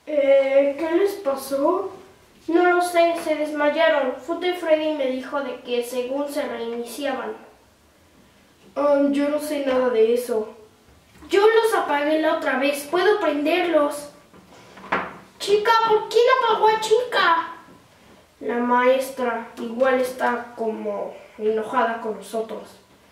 ¿Qué les pasó? No lo sé, se desmayaron. Futo y Freddy me dijo de que según se reiniciaban. Yo no sé nada de eso. Yo los apagué la otra vez. ¿Puedo prenderlos? Chica, ¿por quién apagó a Chica? La maestra igual está como enojada con nosotros.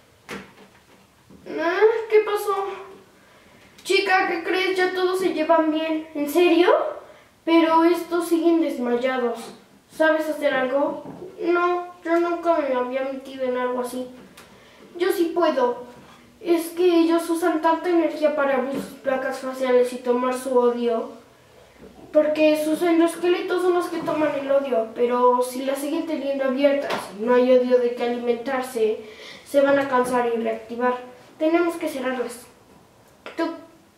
¿Qué pasó? Chica, ¿qué crees? Ya todos se llevan bien. ¿En serio? Pero estos siguen desmayados. ¿Sabes hacer algo? No, yo nunca me había metido en algo así. Yo sí puedo. Es que ellos usan tanta energía para abrir sus placas faciales y tomar su odio. Porque sus endoesqueletos son los que toman el odio. Pero si las siguen teniendo abiertas y no hay odio de que alimentarse, se van a cansar y reactivar. Tenemos que cerrarlas. Tú.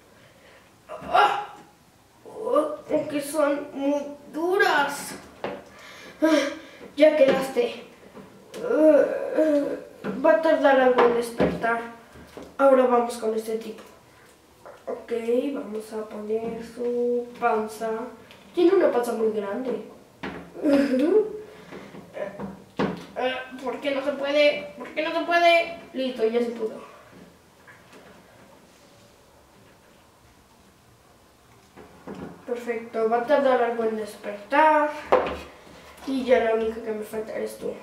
Que son muy duras. Ya quedaste. Va a tardar algo en despertar. Ahora vamos con este tipo. Ok, vamos a poner su panza. Tiene una panza muy grande. ¿Por qué no se puede? ¿Por qué no se puede? Listo, ya se pudo. Perfecto, va a tardar algo en despertar. Y ya la única que me falta eres tú.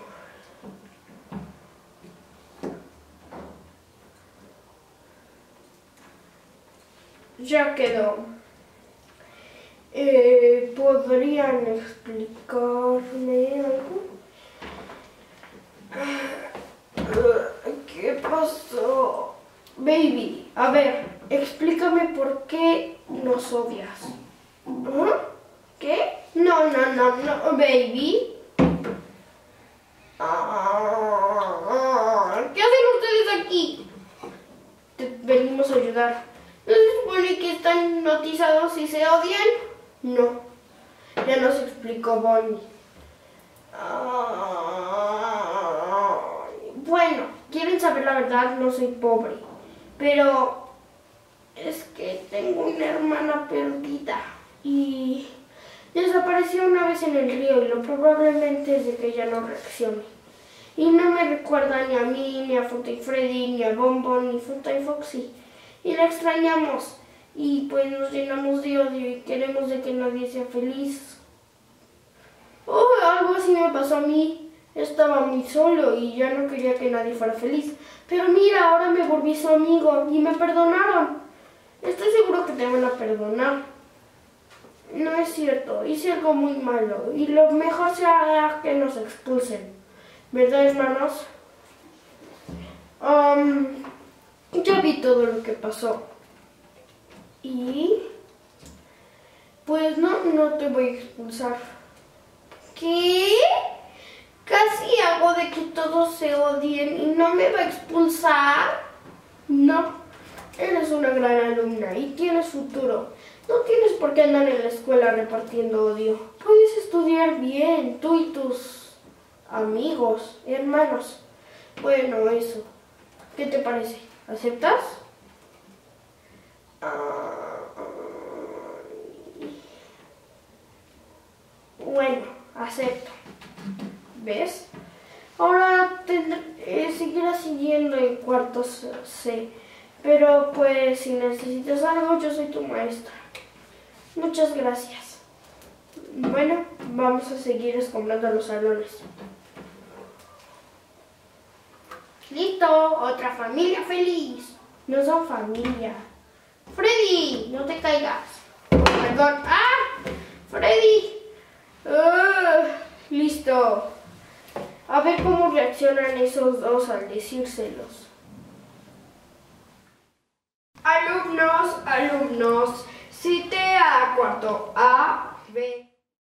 Ya quedó. ¿Podrían explicarme algo? ¿Qué pasó? Baby, a ver, explícame por qué nos odias. ¿Qué? No, baby. ¿Qué hacen ustedes aquí? Te venimos a ayudar. ¿No se supone que están hipnotizados y se odian? No. Ya nos explicó Bonnie. Bueno, ¿quieren saber la verdad? No soy pobre. Pero es que tengo una hermana perdida. Y desapareció una vez en el río y lo probablemente es de que ella no reaccione. Y no me recuerda ni a mí, ni a Futo y Freddy, ni a Bonbon, ni Futo y Foxy. Y la extrañamos y pues nos llenamos de odio y queremos de que nadie sea feliz. Algo así me pasó a mí. Estaba muy solo y ya no quería que nadie fuera feliz. Pero mira, ahora me volví su amigo y me perdonaron. Estoy seguro que te van a perdonar. No es cierto, hice algo muy malo y lo mejor será que nos expulsen. ¿Verdad, hermanos? Ya vi todo lo que pasó. Y pues no te voy a expulsar. ¿Qué? Casi hago de que todos se odien y no me va a expulsar. No, eres una gran alumna y tienes futuro. No tienes por qué andar en la escuela repartiendo odio. Puedes estudiar bien, tú y tus amigos, hermanos. Bueno, eso. ¿Qué te parece? ¿Aceptas? Bueno, acepto. ¿Ves? Ahora seguirás siguiendo en cuartos C. Pero pues si necesitas algo, yo soy tu maestra. Muchas gracias. Bueno, vamos a seguir escombrando los salones. Listo, otra familia feliz. No son familia. Freddy, no te caigas. Perdón. Freddy. Listo. A ver cómo reaccionan esos dos al decírselos. Alumnos, cite a cuarto A, B.